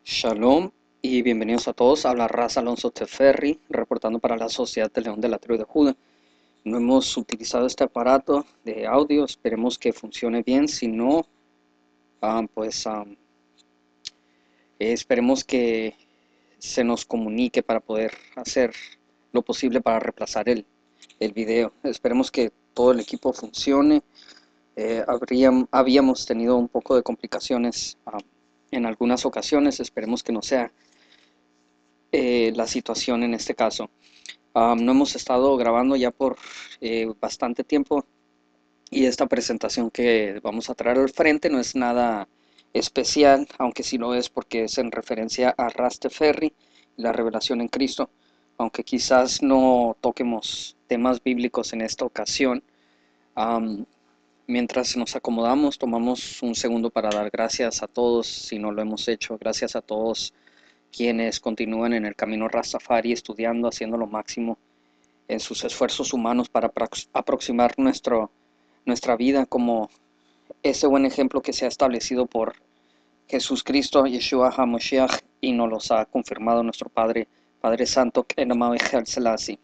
Shalom y bienvenidos a todos. Habla Raz Alonso Teferri, reportando para la Sociedad de León de la Tribu de Judá. No hemos utilizado este aparato de audio, esperemos que funcione bien. Si no, esperemos que se nos comunique para poder hacer lo posible para reemplazar el video. Esperemos que todo el equipo funcione. Habíamos tenido un poco de complicaciones en algunas ocasiones, esperemos que no sea la situación en este caso. No hemos estado grabando ya por bastante tiempo y esta presentación que vamos a traer al frente no es nada especial, aunque sí lo es porque es en referencia a Rasteferri y la revelación en Cristo, aunque quizás no toquemos temas bíblicos en esta ocasión. Mientras nos acomodamos, tomamos un segundo para dar gracias a todos, si no lo hemos hecho, gracias a todos quienes continúan en el camino Rastafari estudiando, haciendo lo máximo en sus esfuerzos humanos para aproximar nuestra vida como ese buen ejemplo que se ha establecido por Jesús Cristo, Yeshua HaMashiach, y nos los ha confirmado nuestro Padre Santo, Enamado Selassie.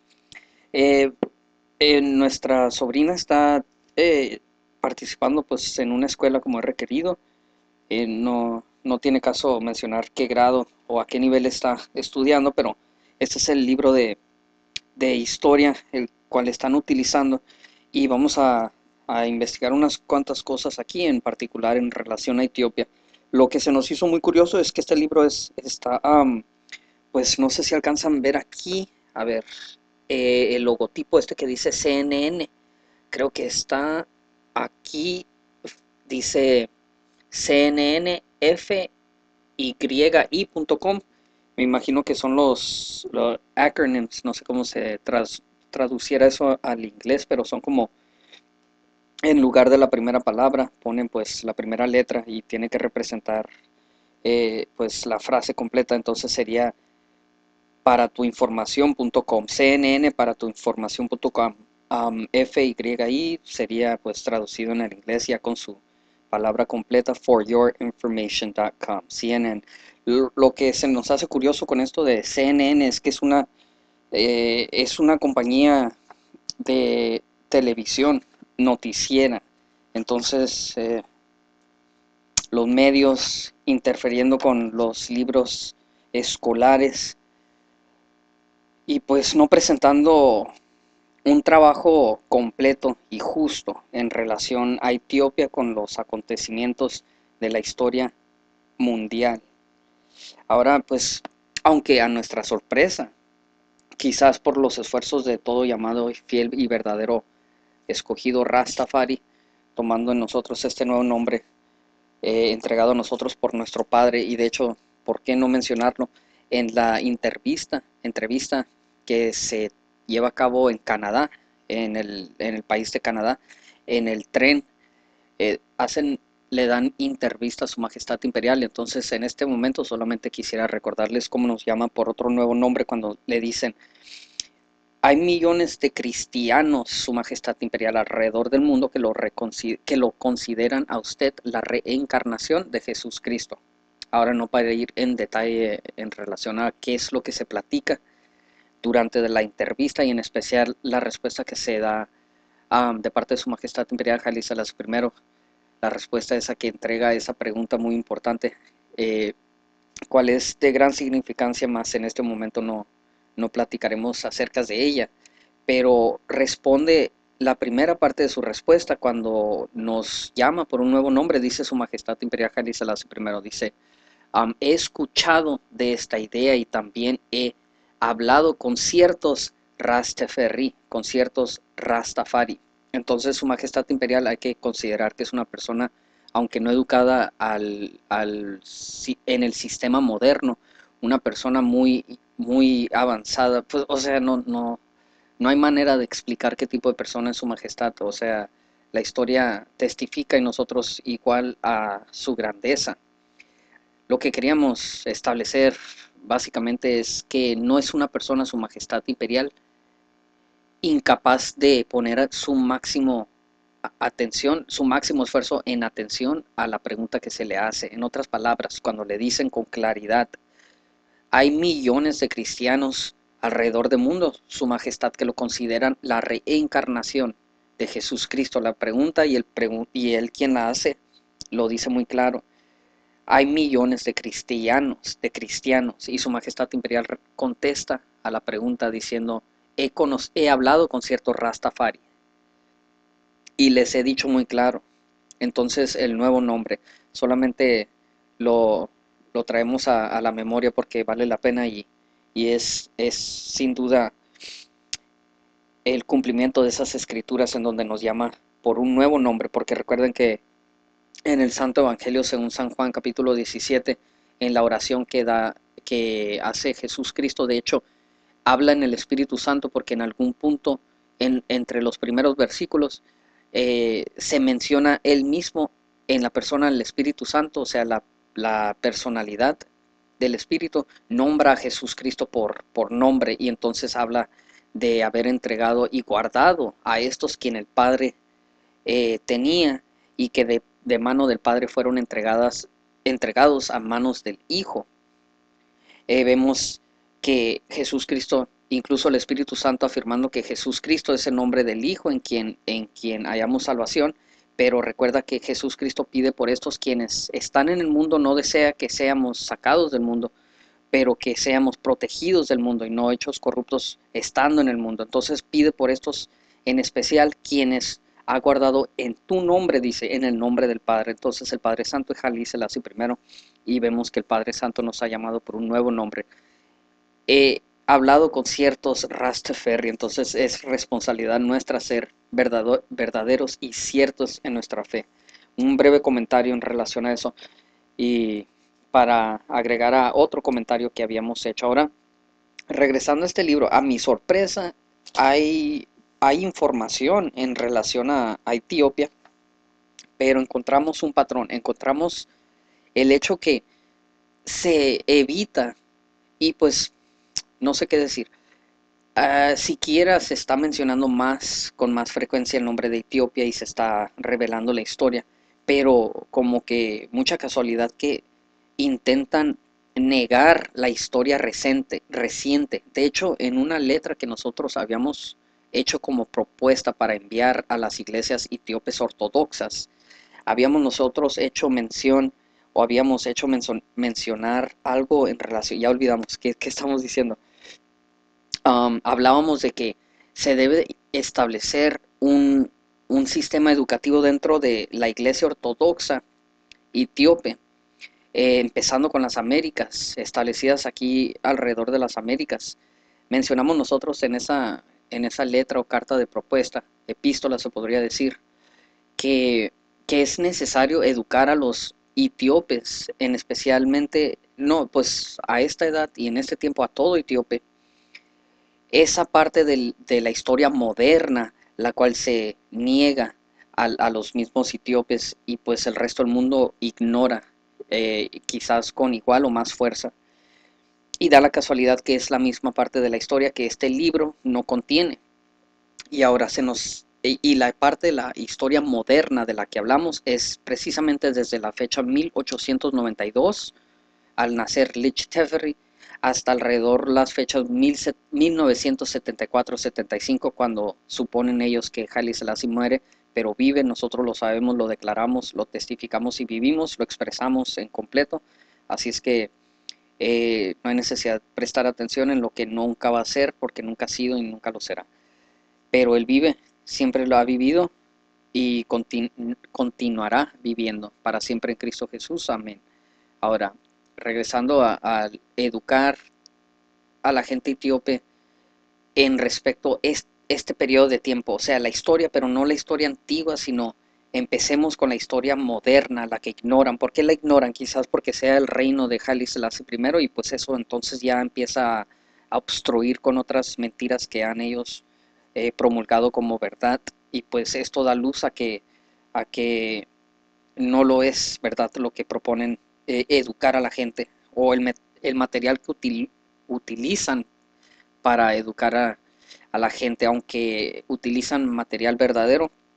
Nuestra sobrina está participando pues en una escuela como es requerido. No tiene caso mencionar qué grado o a qué nivel está estudiando, pero este es el libro de historia el cual están utilizando y vamos a investigar unas cuantas cosas aquí, en particular en relación a Etiopía. Lo que se nos hizo muy curioso es que este libro está, pues no sé si alcanzan a ver aquí, a ver, el logotipo este que dice CNN, creo que está aquí, dice cnnfyi.com. Me imagino que son los acronyms, no sé cómo se traduciera eso al inglés, pero son como en lugar de la primera palabra ponen pues la primera letra y tiene que representar pues la frase completa, entonces sería para tu información.com, CNN para tu información.com. FYI sería pues traducido en el inglés ya con su palabra completa, foryourinformation.com, CNN. Lo que se nos hace curioso con esto de CNN es que es una compañía de televisión noticiera, entonces los medios interfiriendo con los libros escolares y pues no presentando un trabajo completo y justo en relación a Etiopía con los acontecimientos de la historia mundial. Ahora, pues, aunque a nuestra sorpresa, quizás por los esfuerzos de todo llamado fiel y verdadero escogido Rastafari, tomando en nosotros este nuevo nombre, entregado a nosotros por nuestro Padre, y de hecho, ¿por qué no mencionarlo? En la entrevista que se lleva a cabo en Canadá, en el país de Canadá, en el tren, eh, hacen, le dan entrevista a Su Majestad Imperial. Entonces, en este momento solamente quisiera recordarles cómo nos llaman por otro nuevo nombre cuando le dicen: hay millones de cristianos, Su Majestad Imperial, alrededor del mundo que lo consideran a usted la reencarnación de Jesús Cristo. Ahora, no para ir en detalle en relación a qué es lo que se platica durante la entrevista y en especial la respuesta que se da de parte de Su Majestad Imperial Haile Selassie I, la respuesta esa que entrega esa pregunta muy importante, eh, cuál es de gran significancia, más en este momento no platicaremos acerca de ella, pero responde la primera parte de su respuesta cuando nos llama por un nuevo nombre. Dice Su Majestad Imperial Haile Selassie I, dice: he escuchado de esta idea y también he hablado con ciertos Rastafari, con ciertos Rastafari. Entonces Su Majestad Imperial hay que considerar que es una persona, aunque no educada en el sistema moderno, una persona muy avanzada. Pues, o sea, no hay manera de explicar qué tipo de persona es Su Majestad. O sea, la historia testifica y nosotros igual a su grandeza. Lo que queríamos establecer básicamente es que no es una persona, Su Majestad Imperial, incapaz de poner su máximo atención, su máximo esfuerzo en atención a la pregunta que se le hace. En otras palabras, cuando le dicen con claridad, hay millones de cristianos alrededor del mundo, Su Majestad, que lo consideran la reencarnación de Jesús Cristo. La pregunta y él quien la hace lo dice muy claro. Hay millones de cristianos, y Su Majestad Imperial contesta a la pregunta diciendo, he hablado con cierto Rastafari y les he dicho muy claro. Entonces el nuevo nombre solamente lo, lo traemos a la memoria porque vale la pena y es sin duda el cumplimiento de esas escrituras en donde nos llama por un nuevo nombre, porque recuerden que en el Santo Evangelio según San Juan capítulo 17, en la oración que hace Jesús Cristo, de hecho, habla en el Espíritu Santo porque en algún punto, entre los primeros versículos, se menciona él mismo en la persona del Espíritu Santo, o sea, la personalidad del Espíritu, nombra a Jesús Cristo por nombre y entonces habla de haber entregado y guardado a estos quien el Padre tenía y que de mano del Padre fueron entregados a manos del Hijo. Vemos que Jesús Cristo, incluso el Espíritu Santo afirmando que Jesús Cristo es el nombre del Hijo en quien hallamos salvación, pero recuerda que Jesús Cristo pide por estos quienes están en el mundo, no desea que seamos sacados del mundo, pero que seamos protegidos del mundo y no hechos corruptos estando en el mundo. Entonces pide por estos en especial quienes ha guardado en tu nombre, dice, en el nombre del Padre. Entonces el Padre Santo y Jalí se la hace primero y vemos que el Padre Santo nos ha llamado por un nuevo nombre. He hablado con ciertos Rastafari, entonces es responsabilidad nuestra ser verdaderos y ciertos en nuestra fe. Un breve comentario en relación a eso y para agregar a otro comentario que habíamos hecho. Ahora, regresando a este libro, a mi sorpresa, hay información en relación a Etiopía, pero encontramos un patrón, encontramos el hecho que se evita y pues no sé qué decir. Siquiera se está mencionando con más frecuencia el nombre de Etiopía y se está revelando la historia, pero como que mucha casualidad que intentan negar la historia reciente. De hecho, en una letra que nosotros habíamos hecho como propuesta para enviar a las iglesias etíopes ortodoxas, habíamos nosotros hecho mención o habíamos hecho mencionar algo en relación, ya olvidamos qué estamos diciendo. Hablábamos de que se debe establecer un sistema educativo dentro de la iglesia ortodoxa etíope, empezando con las Américas, establecidas aquí alrededor de las Américas. Mencionamos nosotros en esa letra o carta de propuesta, epístola se podría decir, que, que es necesario educar a los etíopes, en especialmente, no, pues a esta edad y en este tiempo a todo etíope, esa parte de la historia moderna, la cual se niega a los mismos etíopes y pues el resto del mundo ignora, quizás con igual o más fuerza. Y da la casualidad que es la misma parte de la historia que este libro no contiene. Y ahora y la parte de la historia moderna de la que hablamos es precisamente desde la fecha 1892 al nacer Lich Teferi hasta alrededor las fechas 1974-75 cuando suponen ellos que Haile Selassie muere, pero vive, nosotros lo sabemos, lo declaramos, lo testificamos y vivimos, lo expresamos en completo, así es que no hay necesidad de prestar atención en lo que nunca va a ser porque nunca ha sido y nunca lo será, pero él vive, siempre lo ha vivido y continuará viviendo para siempre en Cristo Jesús, amén. Ahora, regresando a educar a la gente etíope en respecto a este periodo de tiempo, o sea, la historia, pero no la historia antigua, sino empecemos con la historia moderna, la que ignoran. ¿Por qué la ignoran? Quizás porque sea el reino de Haile Selassie primero y pues eso entonces ya empieza a obstruir con otras mentiras que han ellos promulgado como verdad y pues esto da luz a que no lo es verdad lo que proponen educar a la gente o el material que utilizan para educar a la gente, aunque utilizan material verdadero,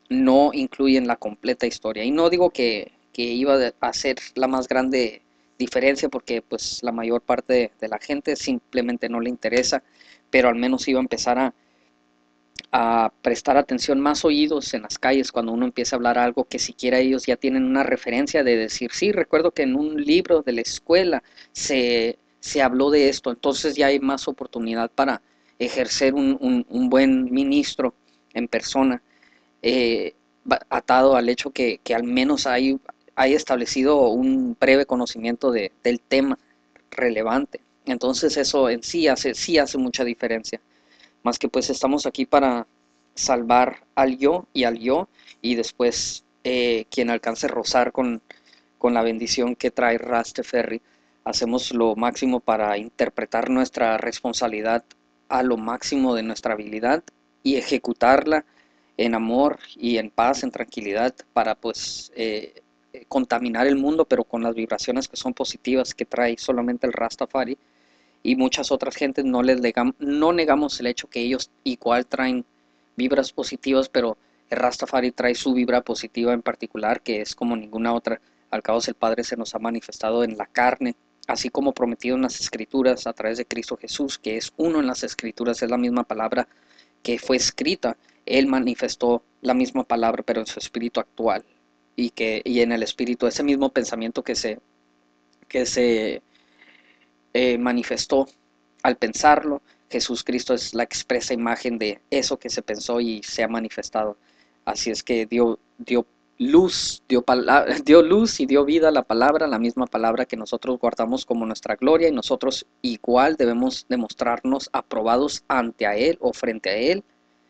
no incluyen la completa historia. Y no digo que iba a ser la más grande diferencia porque pues la mayor parte de la gente simplemente no le interesa, pero al menos iba a empezar a prestar atención, más oídos en las calles cuando uno empieza a hablar algo que siquiera ellos ya tienen una referencia de decir, sí, recuerdo que en un libro de la escuela se habló de esto, entonces ya hay más oportunidad para ejercer un buen ministro en persona, eh, atado al hecho que al menos hay establecido un breve conocimiento del tema relevante. Entonces eso en sí hace mucha diferencia. Más que pues estamos aquí para salvar al yo y después quien alcance a rozar con la bendición que trae Rastafari, hacemos lo máximo para interpretar nuestra responsabilidad a lo máximo de nuestra habilidad y ejecutarla en amor y en paz, en tranquilidad, para pues contaminar el mundo, pero con las vibraciones que son positivas que trae solamente el Rastafari, y muchas otras gentes no negamos el hecho que ellos igual traen vibras positivas, pero el Rastafari trae su vibra positiva en particular, que es como ninguna otra. Al cabo el Padre se nos ha manifestado en la carne, así como prometido en las Escrituras a través de Cristo Jesús, que es uno en las Escrituras, es la misma palabra que fue escrita. Él manifestó la misma palabra, pero en su espíritu actual, y en el espíritu, ese mismo pensamiento que se manifestó al pensarlo. Jesús Cristo es la expresa imagen de eso que se pensó y se ha manifestado. Así es que dio luz, dio luz y dio vida a la palabra, la misma palabra que nosotros guardamos como nuestra gloria, y nosotros igual debemos demostrarnos aprobados ante a Él o frente a Él,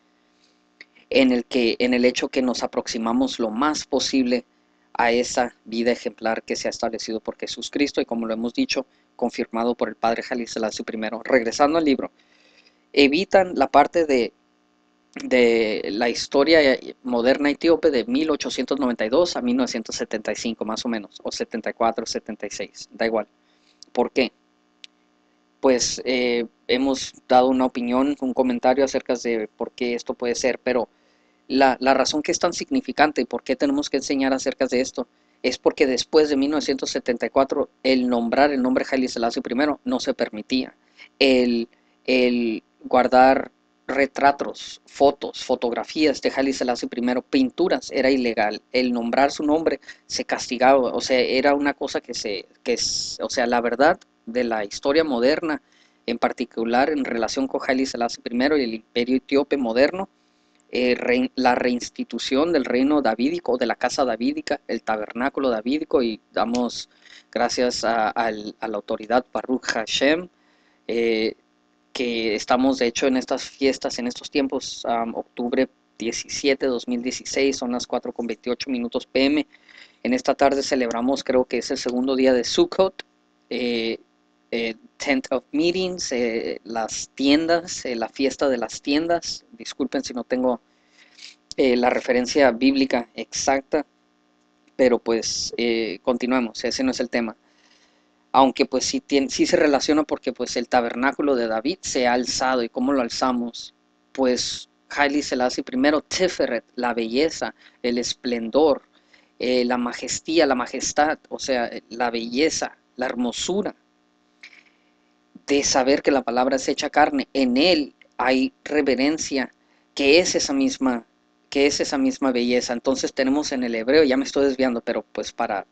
en el hecho que nos aproximamos lo más posible a esa vida ejemplar que se ha establecido por Jesús Cristo y, como lo hemos dicho, confirmado por el Padre Haile Selassie I. Regresando al libro, evitan la parte de la historia moderna etíope de 1892 a 1975 más o menos, o 74, 76, da igual. ¿Por qué? Pues hemos dado una opinión, un comentario acerca de por qué esto puede ser, pero la razón que es tan significante y por qué tenemos que enseñar acerca de esto es porque después de 1974 el nombrar el nombre Haile Selassie I no se permitía. El, el guardar retratos, fotos, fotografías de Haile Selassie I, pinturas, era ilegal. El nombrar su nombre se castigaba, o sea, era una cosa o sea, la verdad de la historia moderna, en particular en relación con Haile Selassie I y el imperio etíope moderno, la reinstitución del reino davídico, de la casa davídica, el tabernáculo davídico, y damos gracias a la autoridad Baruch Hashem, eh, que estamos de hecho en estas fiestas, en estos tiempos, octubre 17, 2016, son las 4:28 p.m. En esta tarde celebramos, creo que es el segundo día de Sukkot, eh, Tent of Meetings, las tiendas, la fiesta de las tiendas. Disculpen si no tengo la referencia bíblica exacta, pero pues continuemos, ese no es el tema. Aunque pues sí se relaciona porque pues el tabernáculo de David se ha alzado, y cómo lo alzamos, pues Haile Selassie primero, Tiferet, la belleza, el esplendor, la majestía, la majestad, o sea, la belleza, la hermosura de saber que la palabra es hecha carne. En él hay reverencia, que es esa misma, que es esa misma belleza. Entonces tenemos en el hebreo, ya me estoy desviando, pero pues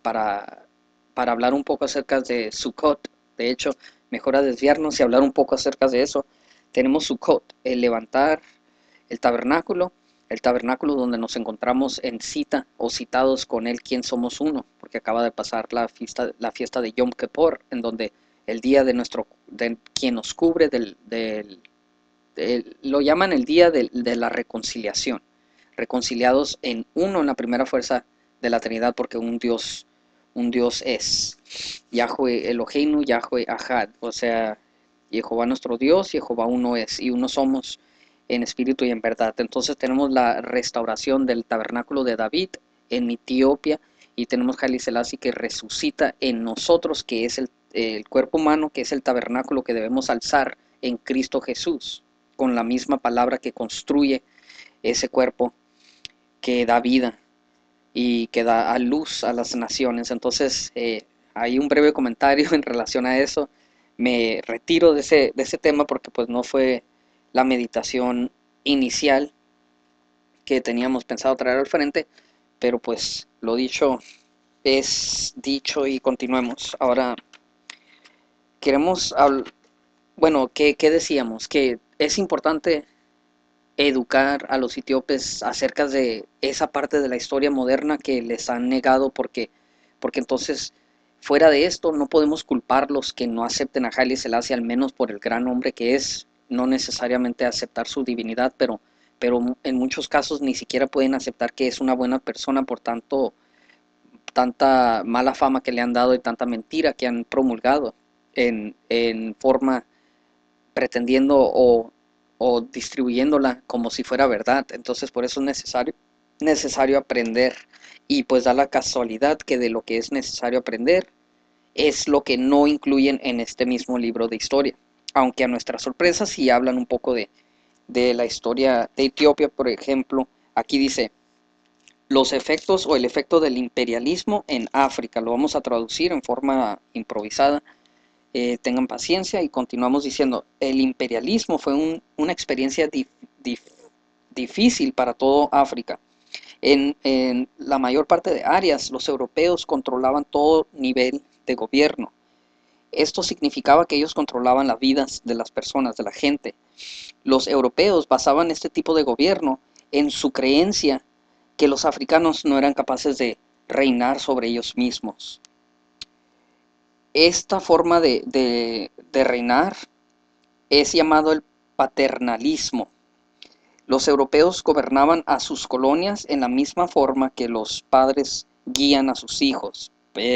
para hablar un poco acerca de Sukkot, de hecho, mejor a desviarnos y hablar un poco acerca de eso. Tenemos Sukkot, el levantar el tabernáculo donde nos encontramos en cita o citados con Él, quien somos uno, porque acaba de pasar la fiesta de Yom Kippur, en donde el día de quien nos cubre lo llaman el día de la reconciliación, reconciliados en uno, en la primera fuerza de la Trinidad, porque un Dios es Yahweh Eloheinu, Yahweh Ahad, o sea, Jehová nuestro Dios, Jehová uno es, y uno somos en espíritu y en verdad. Entonces tenemos la restauración del tabernáculo de David en Etiopía, y tenemos Haile Selassie que resucita en nosotros, que es el cuerpo humano, que es el tabernáculo que debemos alzar en Cristo Jesús, con la misma palabra que construye ese cuerpo que da vida y que da a luz a las naciones. Entonces, hay un breve comentario en relación a eso. Me retiro de ese tema porque pues no fue la meditación inicial que teníamos pensado traer al frente, pero pues lo dicho es dicho y continuemos. Ahora, queremos hablar, bueno, ¿qué decíamos? Que es importante educar a los etíopes acerca de esa parte de la historia moderna que les han negado porque entonces fuera de esto no podemos culparlos que no acepten a Haile Selassie al menos por el gran hombre que es, no necesariamente aceptar su divinidad, pero en muchos casos ni siquiera pueden aceptar que es una buena persona por tanta mala fama que le han dado y tanta mentira que han promulgado en forma pretendiendo o distribuyéndola como si fuera verdad. Entonces por eso es necesario aprender y pues da la casualidad que de lo que es necesario aprender es lo que no incluyen en este mismo libro de historia. Aunque a nuestra sorpresa sí hablan un poco de la historia de Etiopía, por ejemplo, aquí dice los efectos o el efecto del imperialismo en África. Lo vamos a traducir en forma improvisada. Tengan paciencia y continuamos diciendo, el imperialismo fue una experiencia difícil para todo África. En la mayor parte de áreas, los europeos controlaban todo nivel de gobierno. Esto significaba que ellos controlaban las vidas de las personas, de la gente. Los europeos basaban este tipo de gobierno en su creencia que los africanos no eran capaces de reinar sobre ellos mismos. Esta forma de reinar es llamado el paternalismo. Los europeos gobernaban a sus colonias en la misma forma que los padres guían a sus hijos.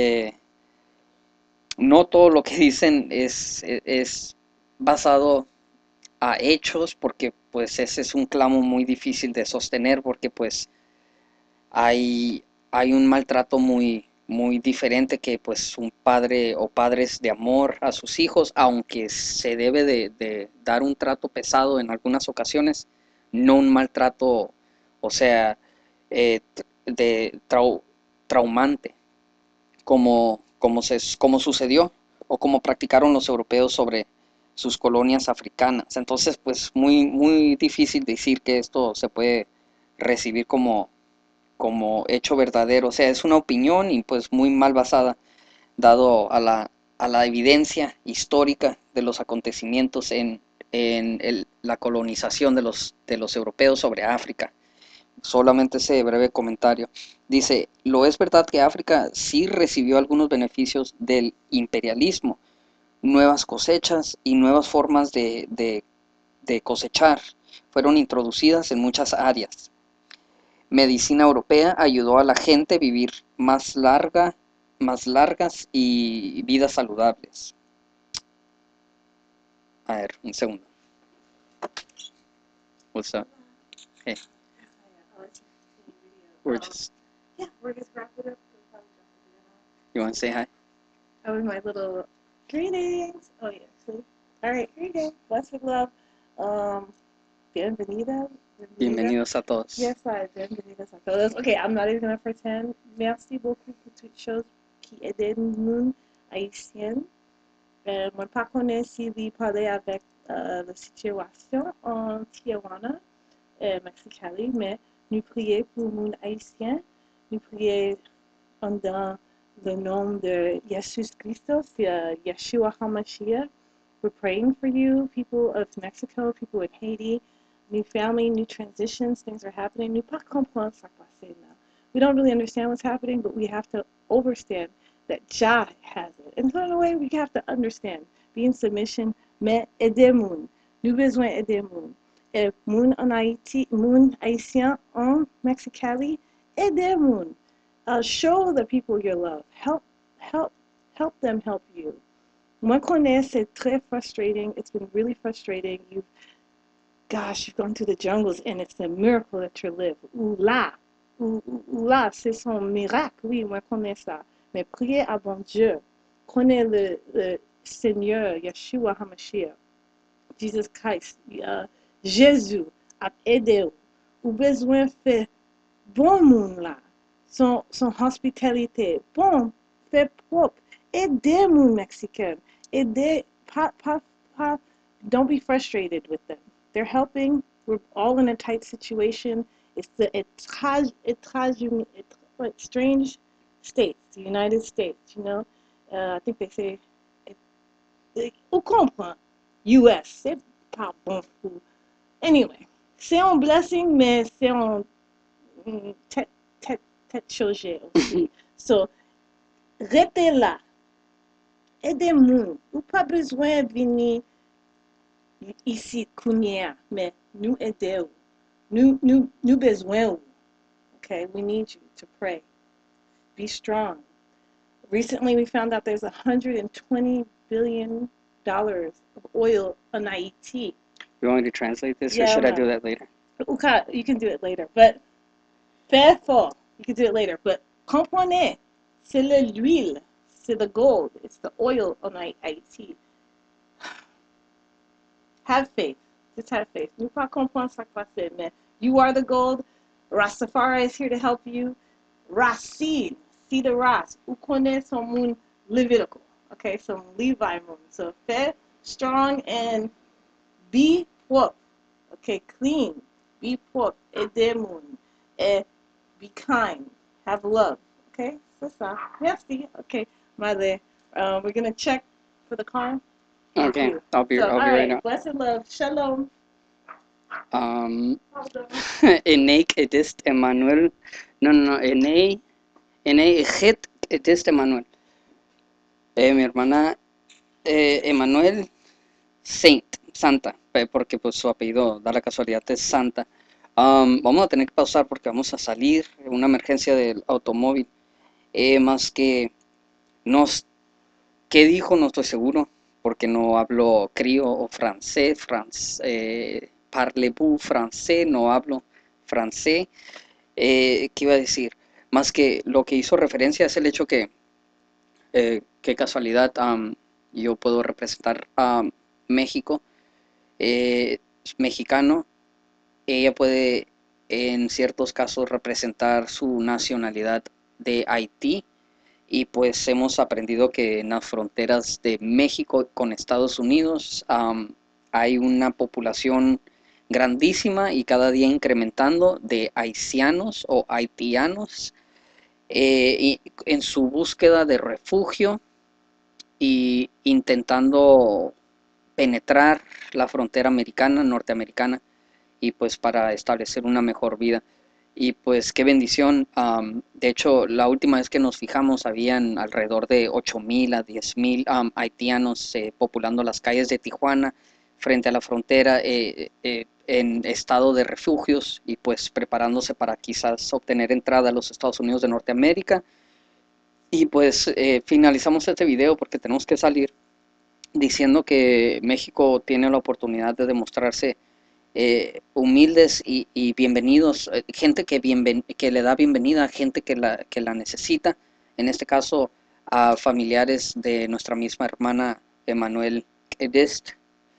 No todo lo que dicen es basado a hechos, porque pues ese es un clamo muy difícil de sostener, porque pues hay, hay un maltrato muy diferente que pues un padre o padres de amor a sus hijos, aunque se debe de dar un trato pesado en algunas ocasiones, no un maltrato, o sea, traumante, como sucedió o como practicaron los europeos sobre sus colonias africanas. Entonces, pues muy difícil decir que esto se puede recibir como hecho verdadero. O sea, es una opinión y pues muy mal basada, dado a la evidencia histórica de los acontecimientos en la colonización de los europeos sobre África. Solamente ese breve comentario. Dice, lo es verdad que África sí recibió algunos beneficios del imperialismo, nuevas cosechas y nuevas formas de cosechar fueron introducidas en muchas áreas. Medicina europea ayudó a la gente a vivir más largas y vidas saludables. A ver, un segundo. What's up? Hey, we're just, Yeah, we're just wrapping up. you want to say hi? That was my little greetings. Oh yeah, see. All right, here you go. Blessed love. Bienvenida. Bienvenidos a todos. Yes, bienvenidos a todos. Okay, I'm not even gonna pretend. Merci beaucoup pour toutes choses qui aident nous haïtiens. Moi, pas connais si vous parlez avec la situation en Tijuana, Mexicali, mais nous prions pour les haïtiens. Nous prions dans le nom de Jesus Christos, Yeshua HaMashiach. We're praying for you, people of Mexico, people in Haiti, new family, new transitions, things are happening. Nous pas comprendre ce qui passe now. We don't really understand what's happening, but we have to understand that Jah has it. And so in a way, we have to understand. Be in submission, mais aider moun. Nous besoin aider moun. Et moun en Haïti, moun haïtien en Mexicali, aider moun. Show the people your love. Help them help you. Moi connais, c'est très frustrating. It's been really frustrating. You've gone through the jungles and it's a miracle that you live. Ou là, c'est son miracle. Oui, moi connais ça. Mais priez à bon Dieu. Connais le Seigneur, Yeshua HaMashiach, Jesus Christ, Jésus a aidé vous. Ou besoin de faire bon moun la, son hospitalité, bon, fait propre, aider moun Mexicain, aider, pas, don't be frustrated with them. They're helping, we're all in a tight situation, it's the strange states, the United States, you know, I think they say, ou comprend, US, c'est pas bon pour, anyway, c'est un blessing, mais c'est un tête, tête chargée aussi. So, restez là. Aidez-nous. Ou pas besoin de venir ici, Kounia, mais nous aider. Nous besoin. Okay, we need you to pray. Be strong. Recently, we found out there's $120 billion of oil on Haiti. You want me to translate this, or Yeah, should I do that later? Okay, you can do it later, but faithful, you can do it later. But comprenez, c'est l'huile, c'est the gold, it's the oil on Haiti. Have faith. Just have faith. Nous pas comprendre ça va faire, mais you are the gold. Rastafari is here to help you. Racine, see the Ras. Ou connaît son moon Levitical. Okay, so Levi moon. So fais strong and be propre. Okay, clean. Be propre. Aider moon. And be kind. Have love. Okay, c'est ça. Merci. Okay, mother. We're gonna check for the car. Okay, I'll be all right now. Blessed love. Shalom. Eneik edist Emmanuel. No, Enei ejet edist Emmanuel. Mi hermana Emmanuel Santa, porque pues su apellido da la casualidad es Santa. Vamos a tener que pausar porque vamos a salir, una emergencia del automóvil. Más que ¿qué dijo? No estoy seguro, porque no hablo crío o francés, parlez-vous francés, no hablo francés. ¿Qué iba a decir? Más que lo que hizo referencia es el hecho que, qué casualidad, yo puedo representar a México, mexicano, ella puede en ciertos casos representar su nacionalidad de Haití, y pues hemos aprendido que en las fronteras de México con Estados Unidos hay una población grandísima y cada día incrementando de haitianos o haitianos y en su búsqueda de refugio y intentando penetrar la frontera americana, norteamericana, y pues para establecer una mejor vida. Y pues qué bendición. De hecho, la última vez que nos fijamos habían alrededor de 8,000 a 10,000 haitianos populando las calles de Tijuana frente a la frontera en estado de refugios y pues preparándose para quizás obtener entrada a los Estados Unidos de Norteamérica. Y pues finalizamos este video porque tenemos que salir diciendo que México tiene la oportunidad de demostrarse humildes y bienvenidos, gente que le da bienvenida a gente que la necesita, en este caso a familiares de nuestra misma hermana Emanuel Edest.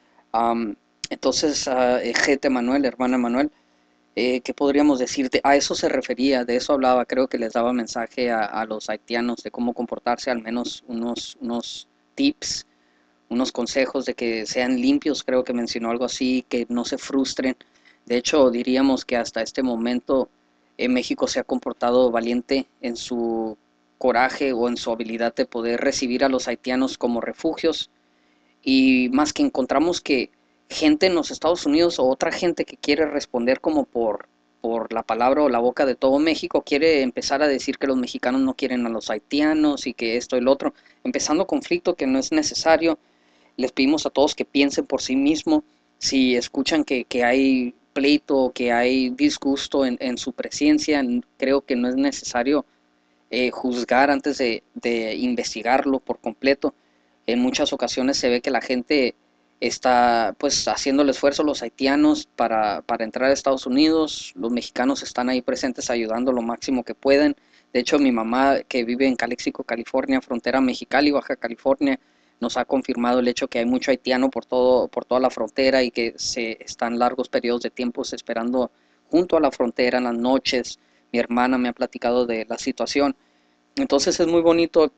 Entonces, Gete Manuel, hermana Manuel, ¿qué podríamos decirte? A eso se refería, de eso hablaba, creo que les daba mensaje a los haitianos de cómo comportarse, al menos unos tips, unos consejos de que sean limpios, creo que mencionó algo así, que no se frustren. De hecho, diríamos que hasta este momento México se ha comportado valiente en su coraje o en su habilidad de poder recibir a los haitianos como refugios, y más que encontramos que gente en los Estados Unidos o otra gente que quiere responder como por la palabra o la boca de todo México, quiere empezar a decir que los mexicanos no quieren a los haitianos y que esto y lo otro, empezando conflicto que no es necesario. Les pedimos a todos que piensen por sí mismos. Si escuchan que hay pleito, que hay disgusto en su presencia, creo que no es necesario juzgar antes de investigarlo por completo. En muchas ocasiones se ve que la gente está pues haciendo el esfuerzo, los haitianos, para entrar a Estados Unidos. Los mexicanos están ahí presentes ayudando lo máximo que pueden. De hecho, mi mamá, que vive en Calexico, California, frontera Mexicali, Baja California, nos ha confirmado el hecho que hay mucho haitiano por toda la frontera y que se están largos periodos de tiempo esperando junto a la frontera en las noches mi hermana me ha platicado de la situación. Entonces es muy bonito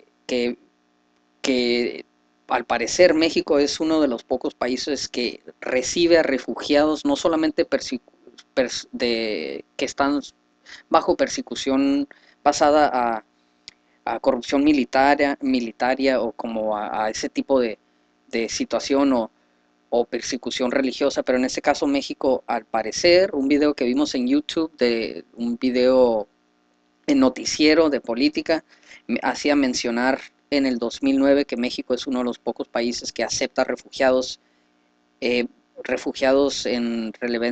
que al parecer México es uno de los pocos países que recibe a refugiados, no solamente que están bajo persecución pasada a corrupción militaria o como a ese tipo de situación o persecución religiosa, pero en este caso México, al parecer, un video que vimos en YouTube, de un video en noticiero de política, hacía mencionar en el 2009 que México es uno de los pocos países que acepta eh, refugiados en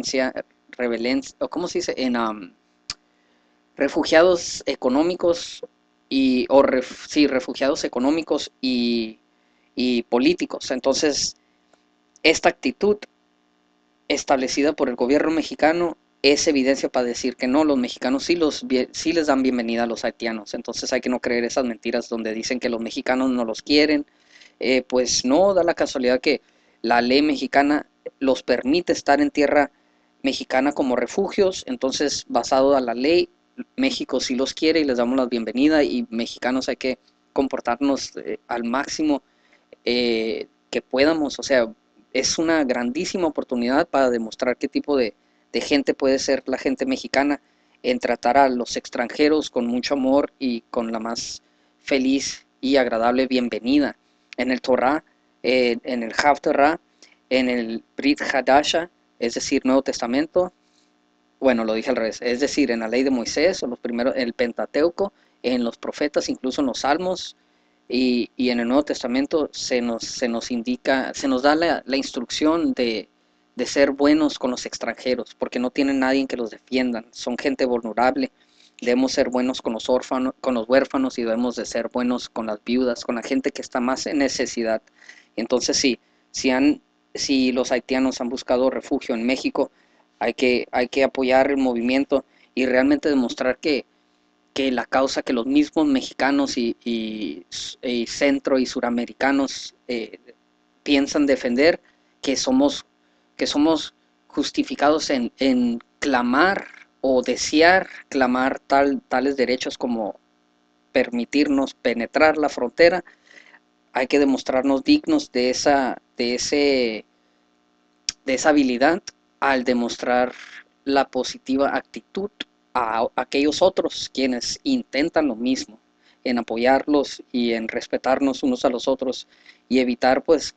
o ¿cómo se dice? Refugiados económicos sí, refugiados económicos y políticos. Entonces, esta actitud establecida por el gobierno mexicano es evidencia para decir que no, los mexicanos sí les dan bienvenida a los haitianos. Entonces hay que no creer esas mentiras donde dicen que los mexicanos no los quieren. Pues no, da la casualidad que la ley mexicana los permite estar en tierra mexicana como refugios. Entonces, basado a la ley, México sí los quiere y les damos la bienvenida, y mexicanos hay que comportarnos al máximo que podamos. O sea, es una grandísima oportunidad para demostrar qué tipo de gente puede ser la gente mexicana, en tratar a los extranjeros con mucho amor y con la más feliz y agradable bienvenida. En el Torah, en el Haftarah, en el Brit Hadasha, es decir, Nuevo Testamento, bueno, lo dije al revés, es decir, en la ley de Moisés, o los primeros, el Pentateuco, en los profetas, incluso en los Salmos, y en el Nuevo Testamento se nos indica, se nos da la instrucción de ser buenos con los extranjeros, porque no tienen nadie que los defiendan, son gente vulnerable. Debemos ser buenos con los huérfanos, y debemos de ser buenos con las viudas, con la gente que está más en necesidad. Entonces, sí, si, si los haitianos han buscado refugio en México, hay que apoyar el movimiento y realmente demostrar que la causa que los mismos mexicanos y centro y suramericanos piensan defender, que somos, que somos justificados en clamar o desear clamar tales derechos como permitirnos penetrar la frontera. Hay que demostrarnos dignos de esa habilidad al demostrar la positiva actitud a aquellos otros quienes intentan lo mismo, en apoyarlos y en respetarnos unos a los otros, y evitar pues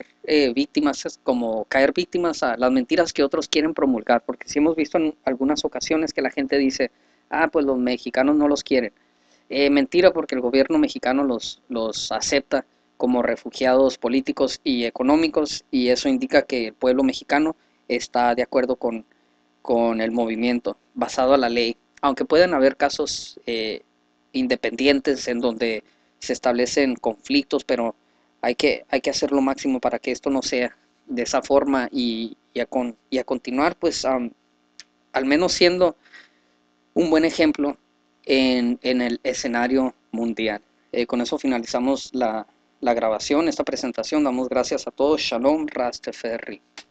caer víctimas a las mentiras que otros quieren promulgar, porque sí hemos visto en algunas ocasiones que la gente dice, ah, pues los mexicanos no los quieren. Mentira, porque el gobierno mexicano los acepta como refugiados políticos y económicos, y eso indica que el pueblo mexicano está de acuerdo con el movimiento, basado a la ley. Aunque pueden haber casos independientes en donde se establecen conflictos, pero hay que hacer lo máximo para que esto no sea de esa forma, y a continuar pues al menos siendo un buen ejemplo en el escenario mundial. Con eso finalizamos la grabación, esta presentación. Damos gracias a todos. Shalom, Rasteferri.